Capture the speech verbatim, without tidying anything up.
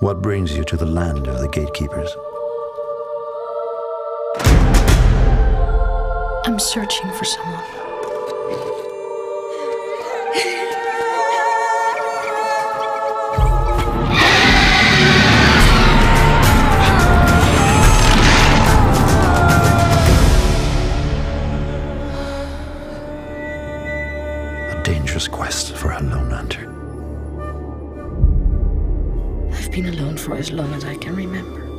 What brings you to the land of the gatekeepers? I'm searching for someone. A dangerous quest for a lone hunter. I've been alone for as long as I can remember.